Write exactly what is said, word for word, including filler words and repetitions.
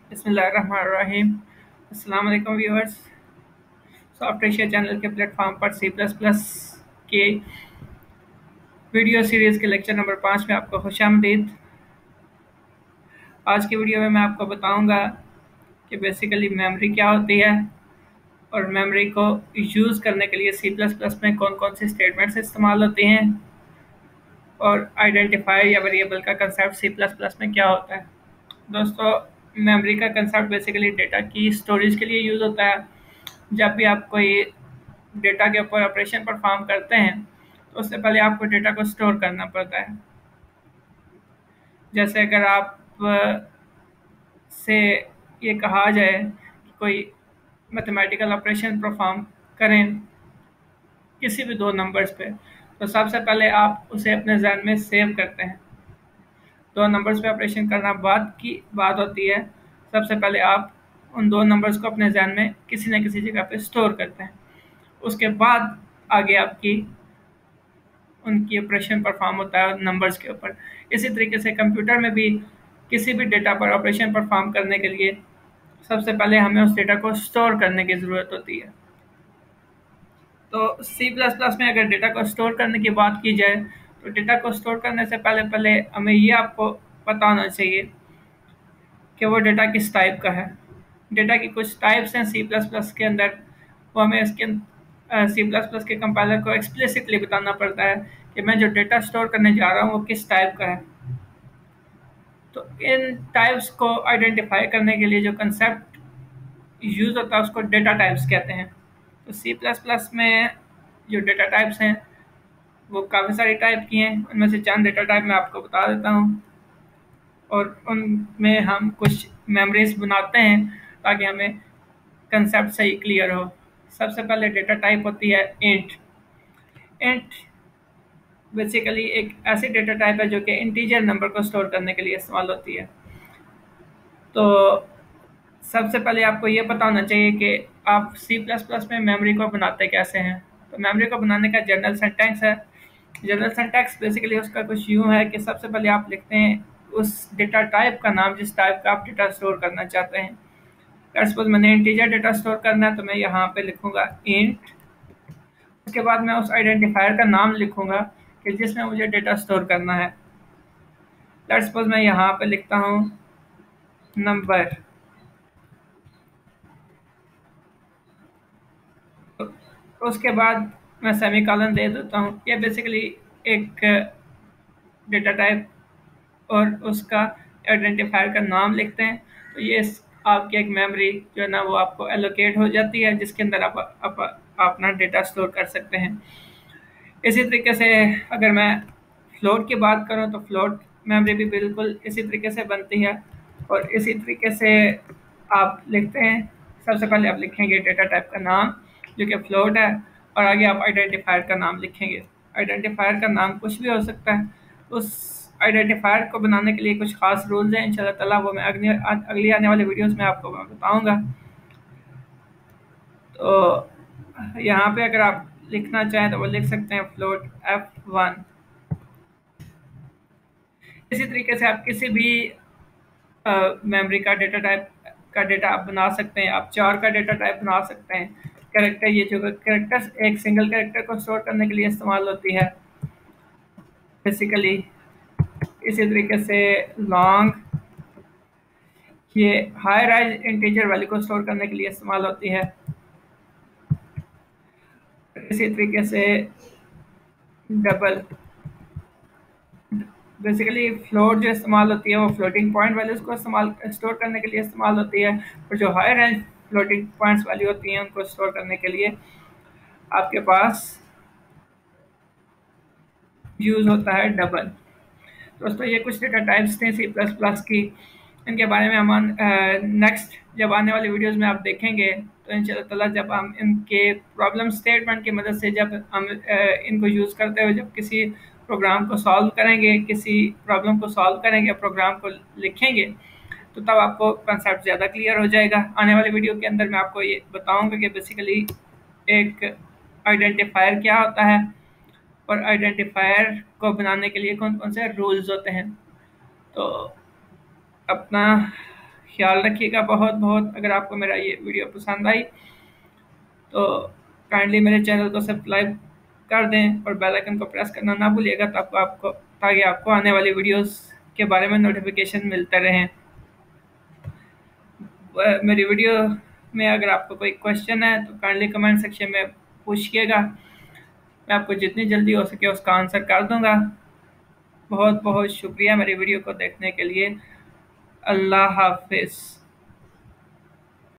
बिस्मिल्लाहिर्रहमानिर्रहीम। अस्सलाम वालेकुम व्यूअर्स। सॉफ्ट एशिया चैनल के प्लेटफॉर्म पर सी प्लस प्लस के वीडियो सीरीज़ के लेक्चर नंबर पाँच में आपको खुशामदीद। आज की वीडियो में मैं आपको बताऊंगा कि बेसिकली मेमोरी क्या होती है और मेमोरी को यूज़ करने के लिए सी प्लस प्लस में कौन कौन से स्टेटमेंट्स इस्तेमाल होते हैं और आइडेंटिफायर या वेरिएबल का कंसेप्ट सी प्लस प्लस में क्या होता है। दोस्तों, मेमोरी का कंसेप्ट बेसिकली डेटा की स्टोरेज के लिए यूज़ होता है। जब भी आप कोई डेटा के ऊपर ऑपरेशन परफॉर्म करते हैं तो उससे पहले आपको डेटा को स्टोर करना पड़ता है। जैसे अगर आप अ, से ये कहा जाए कि कोई मैथमेटिकल ऑपरेशन परफॉर्म करें किसी भी दो नंबर्स पे, तो सबसे पहले आप उसे अपने जहन में सेव करते हैं। दो नंबर्स पे ऑपरेशन करना बाद की बात होती है। सबसे पहले आप उन दो नंबर्स को अपने जहन में किसी न किसी जगह पे स्टोर करते हैं। उसके बाद आगे आपकी उनकी ऑपरेशन परफॉर्म होता है नंबर्स के ऊपर। इसी तरीके से कंप्यूटर में भी किसी भी डेटा पर ऑपरेशन परफॉर्म करने के लिए सबसे पहले हमें उस डेटा को स्टोर करने की ज़रूरत होती है। तो सी प्लस प्लस में अगर डेटा को स्टोर करने की बात की जाए तो डेटा को स्टोर करने से पहले पहले हमें ये आपको पता होना चाहिए कि वो डेटा किस टाइप का है। डेटा की कुछ टाइप्स हैं सी प्लस प्लस के अंदर, वो हमें इसके सी प्लस प्लस के कंपाइलर को एक्सप्लिसिटली बताना पड़ता है कि मैं जो डेटा स्टोर करने जा रहा हूँ वो किस टाइप का है। तो इन टाइप्स को आइडेंटिफाई करने के लिए जो कंसेप्ट यूज़ होता है उसको डेटा टाइप्स कहते हैं। तो सी प्लस प्लस में जो डेटा टाइप्स हैं वो काफ़ी सारी टाइप की हैं। उनमें से चंद डेटा टाइप मैं आपको बता देता हूँ और उनमें हम कुछ मेमोरीज बनाते हैं ताकि हमें कंसेप्ट सही क्लियर हो। सबसे पहले डेटा टाइप होती है इंट। इंट बेसिकली एक ऐसी डेटा टाइप है जो कि इंटीजर नंबर को स्टोर करने के लिए इस्तेमाल होती है। तो सबसे पहले आपको ये पता होना चाहिए कि आप सी प्लस प्लस में मेमोरी को बनाते कैसे हैं। तो मेमोरी को बनाने का जनरल सिंटैक्स है। जनरल सिंटैक्स बेसिकली उसका कुछ यूँ है कि सबसे पहले आप लिखते हैं उस डेटा टाइप का नाम जिस टाइप का आप डेटा स्टोर करना चाहते हैं। सपोज मैंने इंटीजर डेटा स्टोर करना है तो मैं यहाँ पे लिखूंगा इंट। उसके बाद मैं उस आइडेंटिफायर का नाम लिखूंगा कि जिसमें मुझे डेटा स्टोर करना है। लेट्स सपोज मैं यहाँ पे लिखता हूँ नंबर। तो उसके बाद मैं सेमीकोलन दे देता हूँ। ये बेसिकली एक डेटा टाइप और उसका आइडेंटिफायर का नाम लिखते हैं। तो ये आपकी एक मेमोरी जो है ना वो आपको एलोकेट हो जाती है जिसके अंदर आप, आप, आप अपना डेटा स्टोर कर सकते हैं। इसी तरीके से अगर मैं फ्लोट की बात करूं तो फ्लोट मेमोरी भी बिल्कुल इसी तरीके से बनती है और इसी तरीके से आप लिखते हैं। सबसे पहले आप लिखेंगे डेटा टाइप का नाम जो कि फ्लोट है और आगे आप आइडेंटिफायर का नाम लिखेंगे। आइडेंटिफायर का नाम कुछ भी हो सकता है। उस आइडेंटिफायर को बनाने के लिए कुछ खास रूल्स हैं, इंशाल्लाह ताला वो मैं अगली अगली आने वाले वीडियोस में आपको मैं बताऊंगा। तो यहाँ पे अगर आप लिखना चाहें तो वो लिख सकते हैं फ्लोट एफ वन। इसी तरीके से आप किसी भी मेमोरी का डेटा टाइप का डेटा आप बना सकते हैं। आप चार का डेटा टाइप बना सकते हैं। कैरेक्टर, ये जो कैरेक्टर एक सिंगल कैरेक्टर को स्टोर करने के लिए इस्तेमाल होती है बेसिकली। इसी तरीके से लॉन्ग, ये हाई राइज इंटीजर वैल्यू को स्टोर करने के लिए इस्तेमाल होती है। इसी तरीके से डबल, बेसिकली फ्लोट जो इस्तेमाल होती है वो फ्लोटिंग पॉइंट वैल्यूज को इस्तेमाल स्टोर करने के लिए इस्तेमाल होती है और जो high range floating points value होती हैं उनको स्टोर करने के लिए आपके पास यूज़ होता है डबल। दोस्तों, ये कुछ डेटा टाइप्स थे सी प्लस प्लस की। इनके बारे में हम नेक्स्ट जब आने वाली वीडियोस में आप देखेंगे तो इंशाल्लाह ताला जब हम इनके प्रॉब्लम स्टेटमेंट की मदद से जब हम अ, इनको यूज़ करते हुए जब किसी प्रोग्राम को सॉल्व करेंगे, किसी प्रॉब्लम को सॉल्व करेंगे, प्रोग्राम को लिखेंगे, तो तब आपको कंसेप्ट ज़्यादा क्लियर हो जाएगा। आने वाले वीडियो के अंदर मैं आपको ये बताऊँगा कि बेसिकली एक आइडेंटिफायर क्या होता है और आइडेंटिफायर को बनाने के लिए कौन कौन से रूल्स होते हैं। तो अपना ख्याल रखिएगा बहुत बहुत। अगर आपको मेरा ये वीडियो पसंद आई तो काइंडली मेरे चैनल को सब्सक्राइब कर दें और बेल आइकन को प्रेस करना ना भूलिएगा, ताकि आपको ताकि आपको आने वाली वीडियोस के बारे में नोटिफिकेशन मिलते रहें। व- मेरी वीडियो में अगर आपको कोई क्वेश्चन है तो काइंडली कमेंट सेक्शन में पूछिएगा, मैं आपको जितनी जल्दी हो सके उसका आंसर कर दूंगा। बहुत बहुत शुक्रिया मेरी वीडियो को देखने के लिए। अल्लाह हाफिज़।